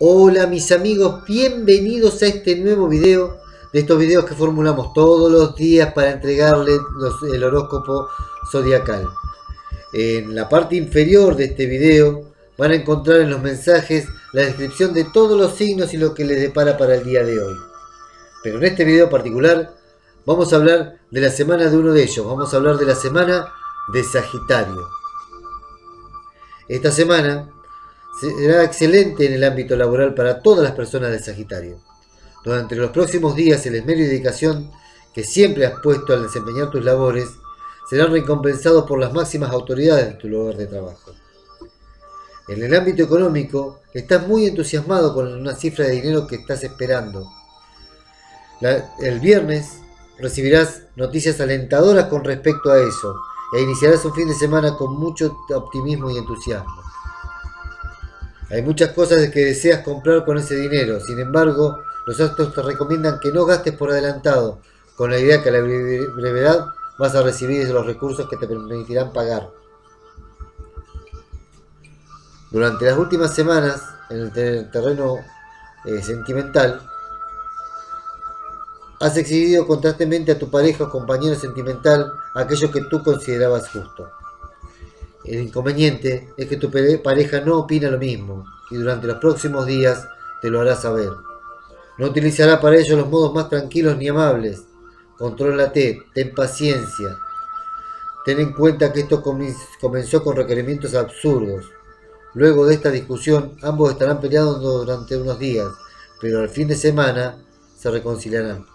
Hola mis amigos, bienvenidos a este nuevo video, de estos videos que formulamos todos los días para entregarles el horóscopo zodiacal. En la parte inferior de este video van a encontrar en los mensajes la descripción de todos los signos y lo que les depara para el día de hoy. Pero en este video particular vamos a hablar de la semana de uno de ellos, vamos a hablar de la semana de Sagitario. Esta semana será excelente en el ámbito laboral para todas las personas de Sagitario. Durante los próximos días el esmero y dedicación que siempre has puesto al desempeñar tus labores serán recompensados por las máximas autoridades de tu lugar de trabajo. En el ámbito económico estás muy entusiasmado con una cifra de dinero que estás esperando. El viernes recibirás noticias alentadoras con respecto a eso e iniciarás un fin de semana con mucho optimismo y entusiasmo. Hay muchas cosas que deseas comprar con ese dinero, sin embargo, los astros te recomiendan que no gastes por adelantado, con la idea que a la brevedad vas a recibir los recursos que te permitirán pagar. Durante las últimas semanas, en el terreno sentimental, has exhibido constantemente a tu pareja o compañero sentimental aquello que tú considerabas justo. El inconveniente es que tu pareja no opina lo mismo y durante los próximos días te lo hará saber. No utilizará para ello los modos más tranquilos ni amables. Contrólate, ten paciencia. Ten en cuenta que esto comenzó con requerimientos absurdos. Luego de esta discusión, ambos estarán peleando durante unos días, pero al fin de semana se reconciliarán.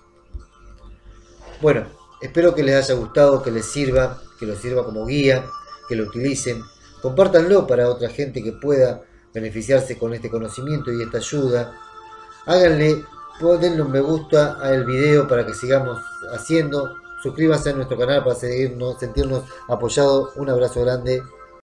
Bueno, espero que les haya gustado, que les sirva, que los sirva como guía, que lo utilicen, compártanlo para otra gente que pueda beneficiarse con este conocimiento y esta ayuda. Háganle, denle un me gusta al video para que sigamos haciendo. Suscríbanse a nuestro canal para sentirnos apoyados. Un abrazo grande.